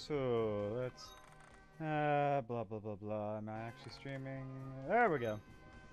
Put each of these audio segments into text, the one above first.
So let's blah blah blah blah. Am I actually streaming? There we go.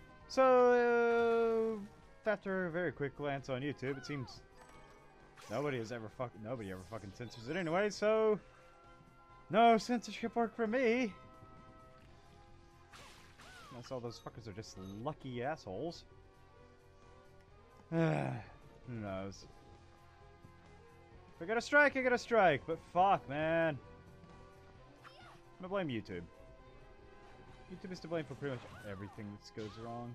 So after a very quick glance on YouTube, it seems nobody ever fucking censors it anyway. So no censorship work for me. Unless all those fuckers are just lucky assholes. Who knows? If I get a strike, I get a strike. But fuck, man. I'm gonna blame YouTube. YouTube is to blame for pretty much everything that goes wrong.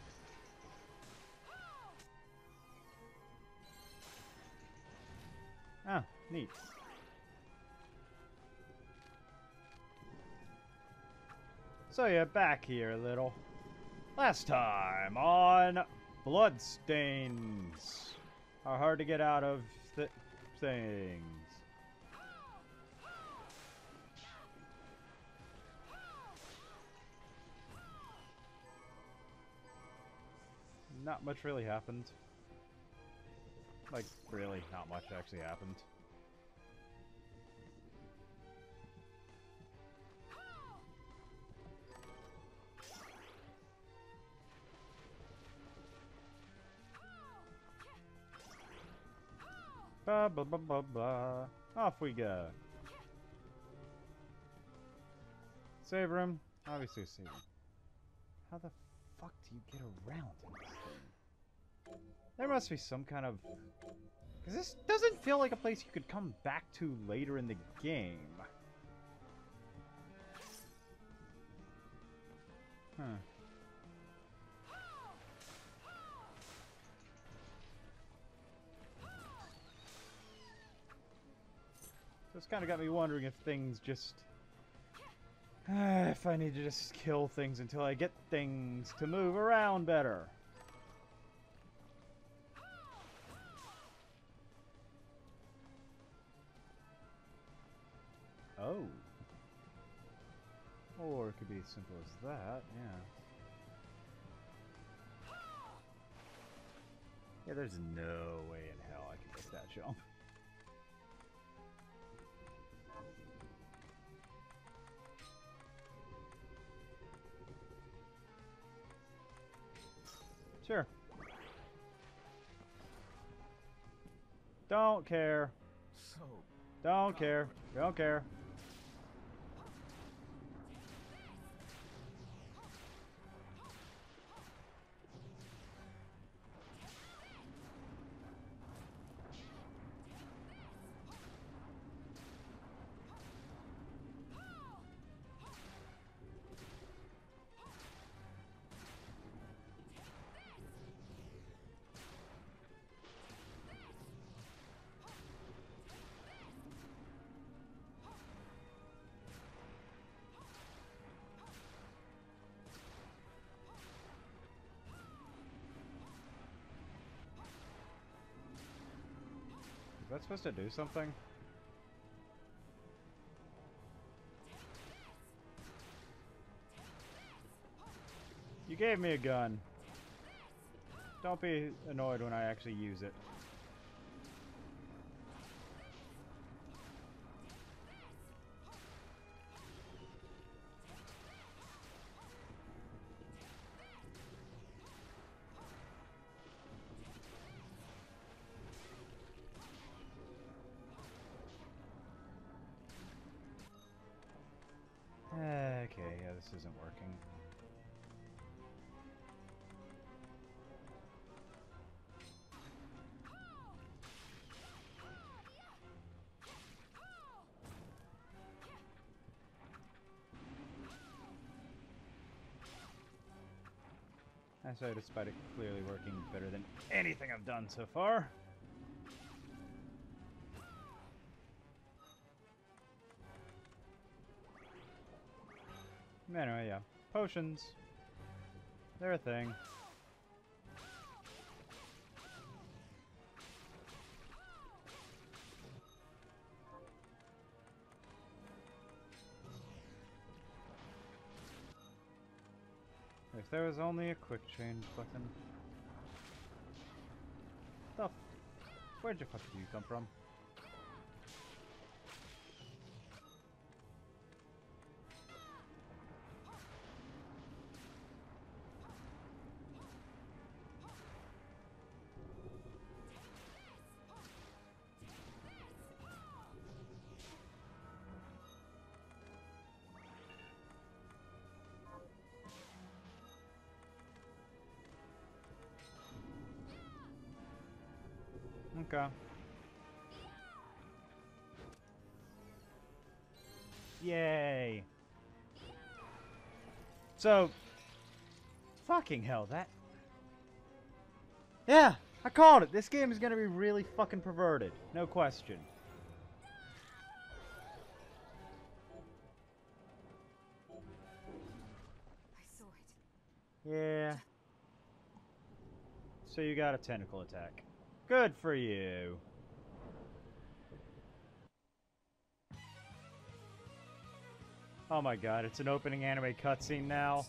Ah, neat. So yeah, back here a little. Last time on Bloodstains are hard to get out of things. Not much really happened. Like, really, not much actually happened. Blah, blah, blah, blah, blah. Off we go. Save room. Obviously a save room. How the fuck do you get around in this thing? There must be some kind of... Because this doesn't feel like a place you could come back to later in the game. Huh. So it's kind of got me wondering if things just... if I need to just kill things until I get things to move around better. Oh. Or it could be as simple as that, yeah. Yeah, there's no way in hell I can make that jump. Sure. Don't care. Don't care. Don't care. Is that supposed to do something? You gave me a gun. Don't be annoyed when I actually use it. Okay, yeah, this isn't working. I say, despite it clearly working better than anything I've done so far. Anyway, yeah. Potions. They're a thing. If there was only a quick change button. Where'd the fuck do you come from? Okay. Yay. So, fucking hell, that... Yeah, I called it. This game is gonna be really fucking perverted. No question. I saw it. Yeah. So you got a tentacle attack. Good for you. Oh my god, it's an opening anime cutscene now.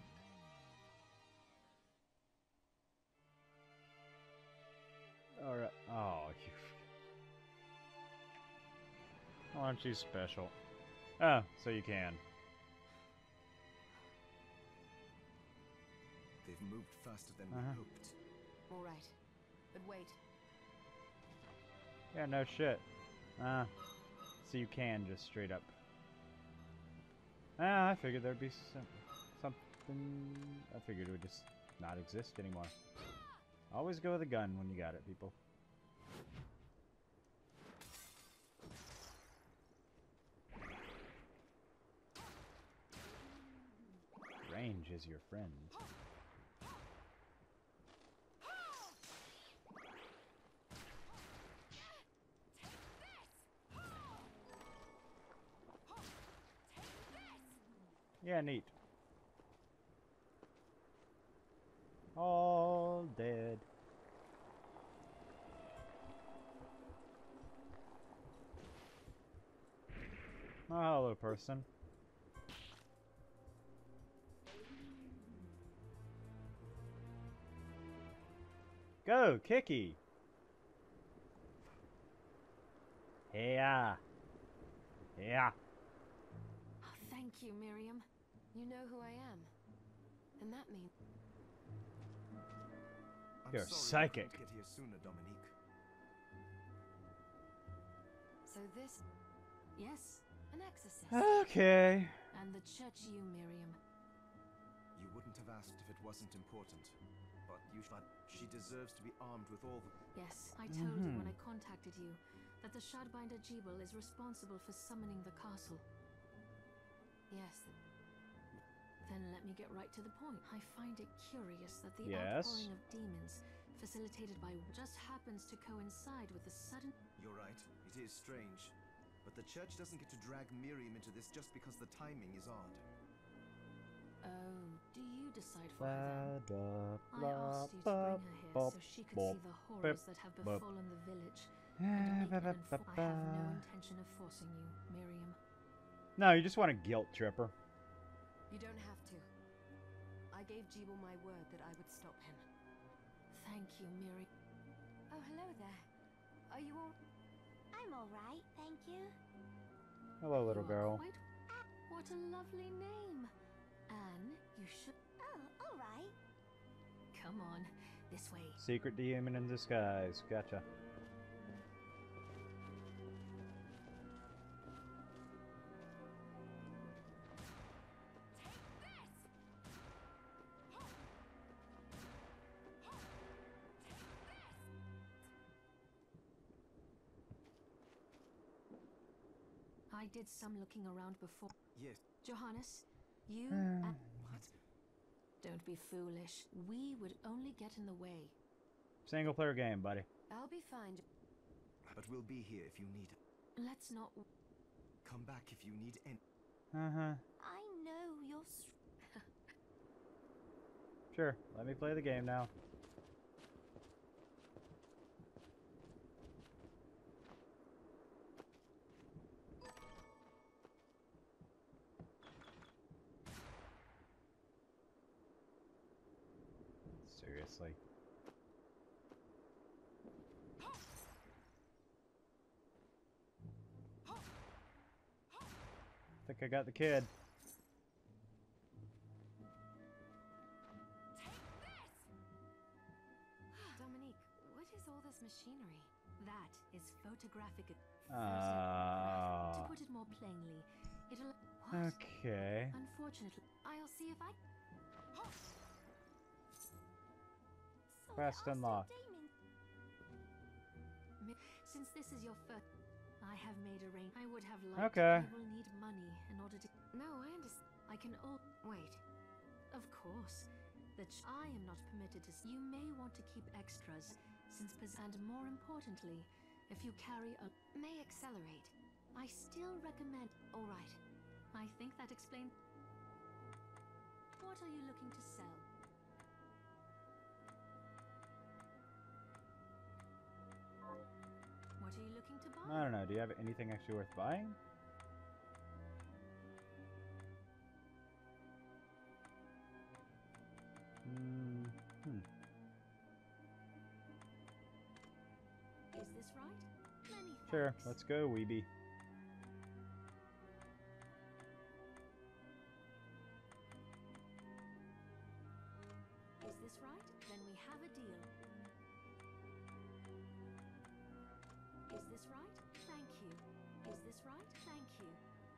Alright. Oh, you... Why aren't you special? Oh, so you can. They've moved faster than we hoped. All right, but wait. Yeah, no shit. So you can just straight up. I figured there'd be something... I figured it would just not exist anymore. Always go with a gun when you got it, people. Range is your friend. Yeah, neat. All dead. Oh, hello, person. Go, Kiki! Yeah. Yeah. Oh, thank you, Miriam. You know who I am. And that means... You're sorry I psychic. couldn't get here sooner, Dominique. So this... Yes, an exorcist. Okay. And the church you, Miriam. You wouldn't have asked if it wasn't important. But she deserves to be armed with all the... Yes, I told you when I contacted you that the Shardbinder Jebel is responsible for summoning the castle. Yes. Then let me get right to the point. I find it curious that the outpouring of demons, facilitated by just happens to coincide with the sudden... You're right, it is strange. But the church doesn't get to drag Miriam into this just because the timing is odd. Oh, do you decide for her then? I asked you to bring her here so she could see the horrors that have befallen the village. And I have no intention of forcing you, Miriam. No, you just want to guilt trip her. You don't have to. I gave Jebel my word that I would stop him. Thank you, Miriam. Oh, hello there. Are you all... I'm all right, thank you. Hello, little girl. What a lovely name. Anne, you should... Oh, all right. Come on, this way. Secret demon in disguise. Gotcha. I did some looking around before. Yes. Johannes, you... What? Don't be foolish. We would only get in the way. Single player game, buddy. I'll be fine. But we'll be here if you need... Let's not... Come back if you need any... I know you're... Sure, let me play the game now. Seriously. I think I got the kid. Dominique, what is all this machinery? That is photographic... Ah. To put it more plainly, it'll... What? Okay. Unfortunately, I'll see if I... So Quest there are still unlocked. demons. Since this is your first, I have made a rain. I would have liked. Okay. I will need money in order to. No, I understand. I can all wait. Of course, I am not permitted to. You may want to keep extras, since and more importantly, if you carry a may accelerate. I still recommend. All right. I think that explains. What are you looking to sell? What are you looking to buy? I don't know. Do you have anything actually worth buying? Is this right? Many Sure. thanks. Let's go, Weeby. Is this right? Then we have a deal. Is this right? Thank you. Is this right? Thank you.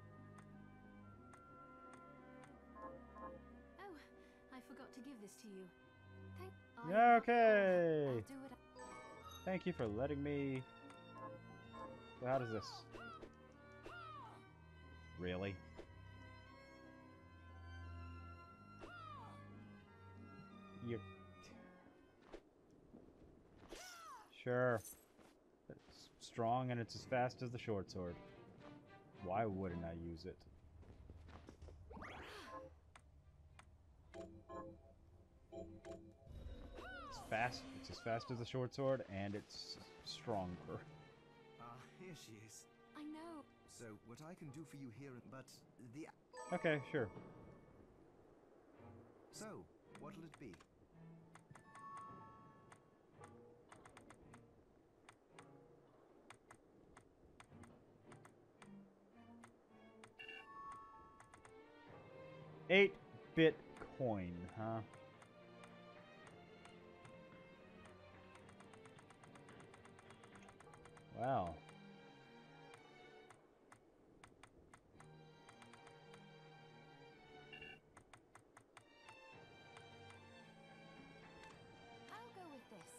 Oh, I forgot to give this to you. Yeah, okay. I'll do it. Thank you for letting me... So how does this... Really? You... Sure. It's strong and it's as fast as the short sword. Why wouldn't I use it? It's fast. It's as fast as the short sword, and it's stronger. Ah, here she is. I know. So, what I can do for you here, but the... Okay, sure. So, what'll it be? $8 huh? Wow. I'll go with this.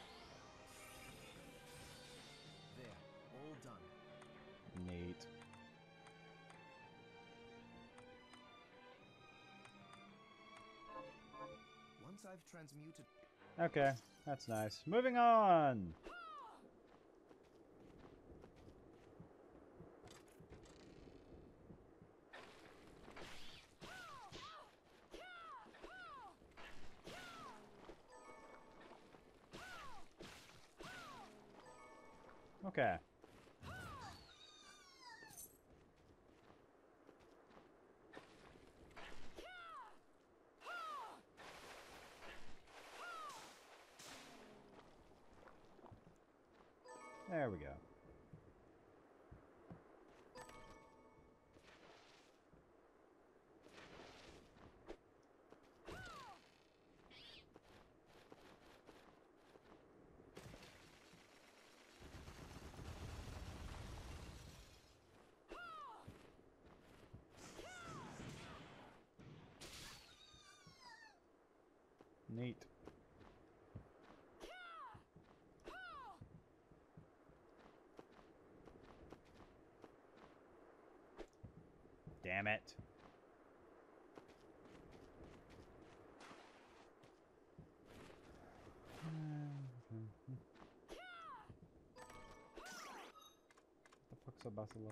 There, all done. Neat. Once I've transmuted... Okay, that's nice. Moving on! Okay. There we go. Neat. Damn it. What the fuck's a basilisk?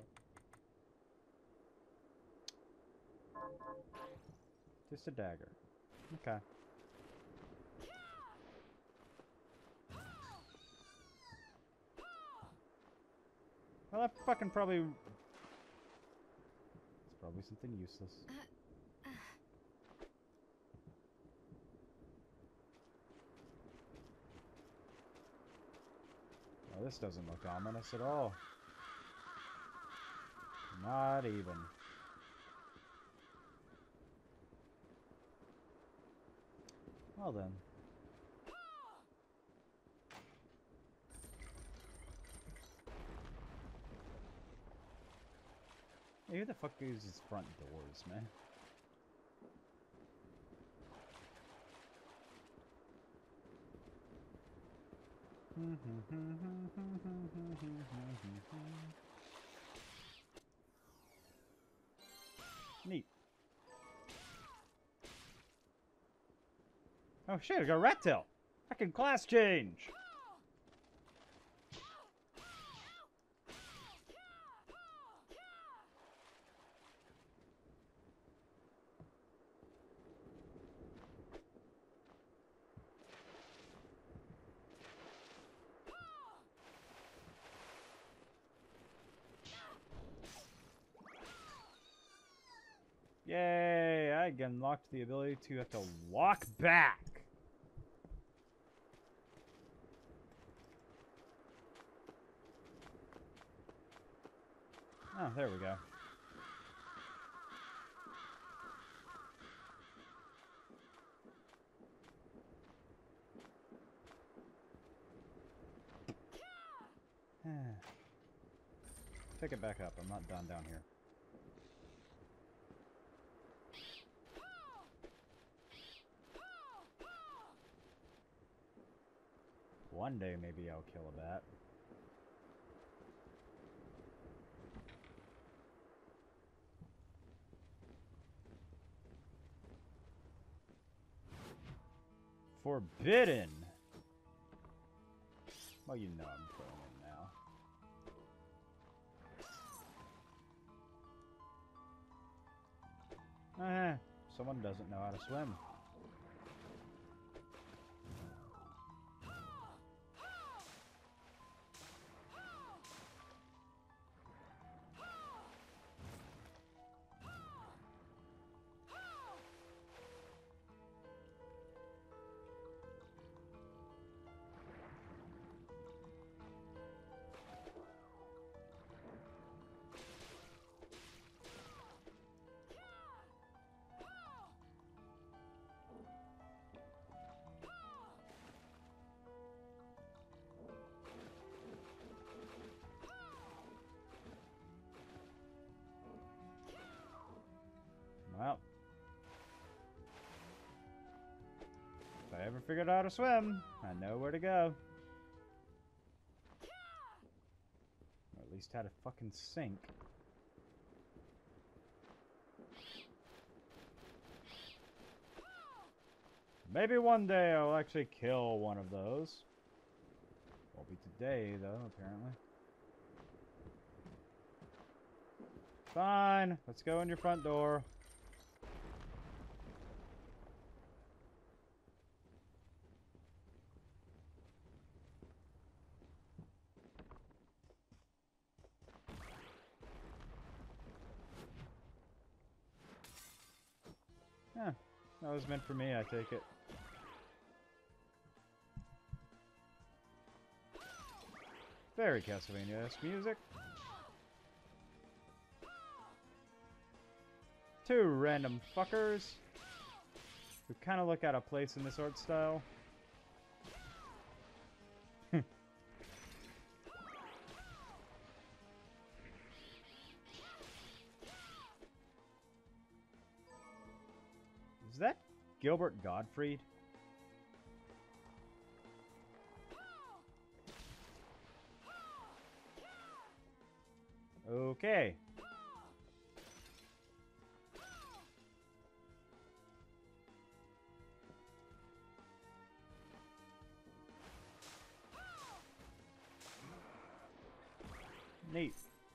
Just a dagger. Okay. Well, that fucking probably... It's probably something useless. Oh, this doesn't look ominous at all. Not even. Well then. Hey, who the fuck uses front doors, man? Neat. Oh shit, I got a rat tail. I can class change. Yay! I unlocked the ability to have to walk back. Oh, there we go. Pick it back up. I'm not done down here. One day maybe I'll kill a bat. Forbidden! Well, you know I'm throwing it now. Someone doesn't know how to swim. Well, if I ever figured out how to swim, I know where to go. Or at least how to fucking sink. Maybe one day I'll actually kill one of those. Won't be today, though, apparently. Fine, let's go in your front door. Yeah, that was meant for me, I take it. Very Castlevania-esque music. Two random fuckers who kind of look out of place in this art style. Is that Gilbert Gottfried? Okay. Neat.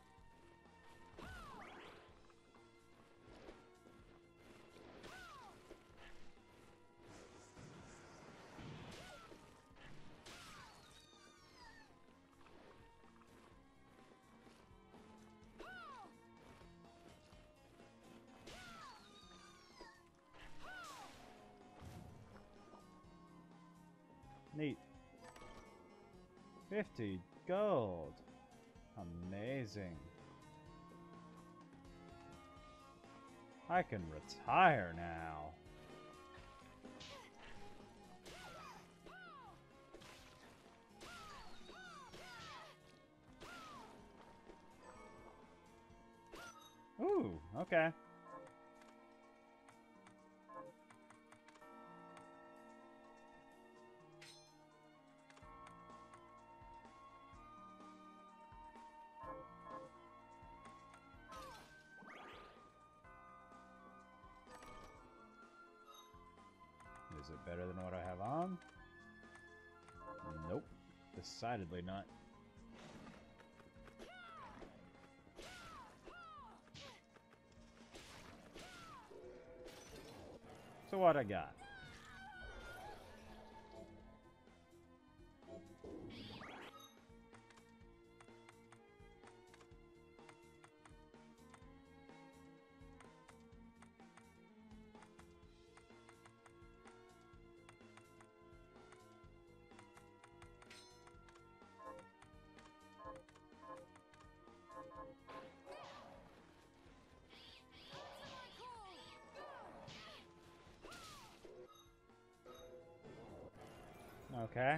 Neat. 50 gold. Amazing. I can retire now. Ooh, okay. better than what I have on? Nope. Decidedly not. So what I got? Okay.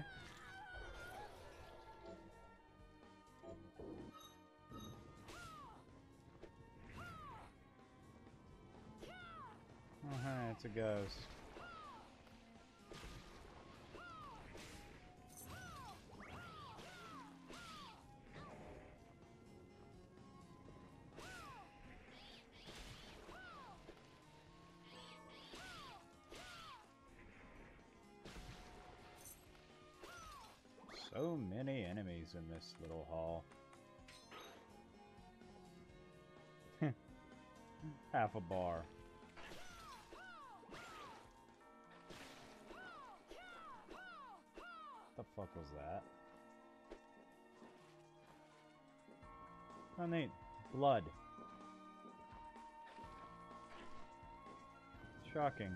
It's a ghost. So many enemies in this little hall. Half a bar. The fuck was that? Oh neat. Blood. Shocking.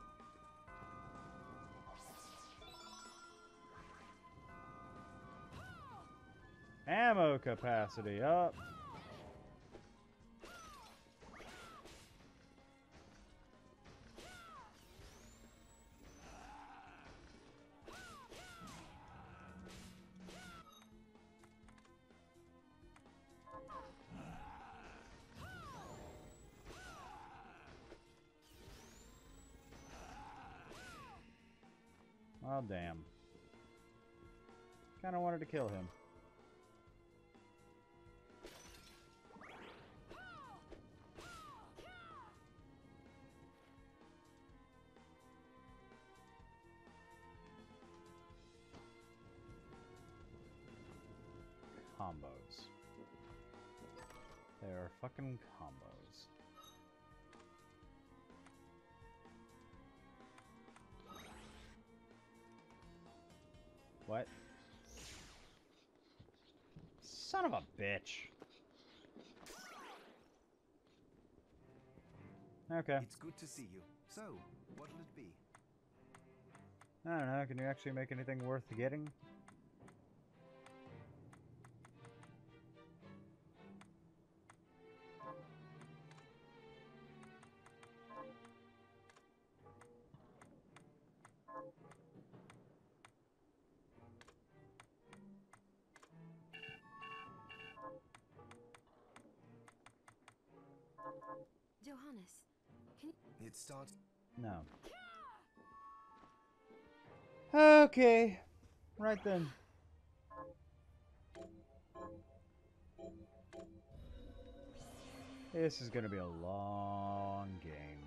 Ammo capacity up. Oh damn. Kinda wanted to kill him. Combos. They are fucking combos. What? Son of a bitch. Okay. It's good to see you. So, what'll it be? I don't know. Can you actually make anything worth getting? Johannes, can you... It starts. No. Okay. Right then. This is gonna be a long game.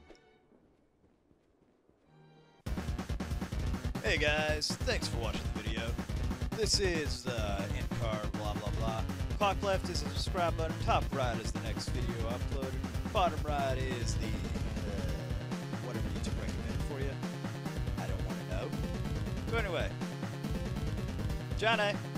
Hey guys, thanks for watching the video. This is the end card, blah blah blah. Clock left is the subscribe button, top right is the next video uploaded, bottom right is the whatever YouTube recommended for you. I don't want to know. So anyway, Johnny.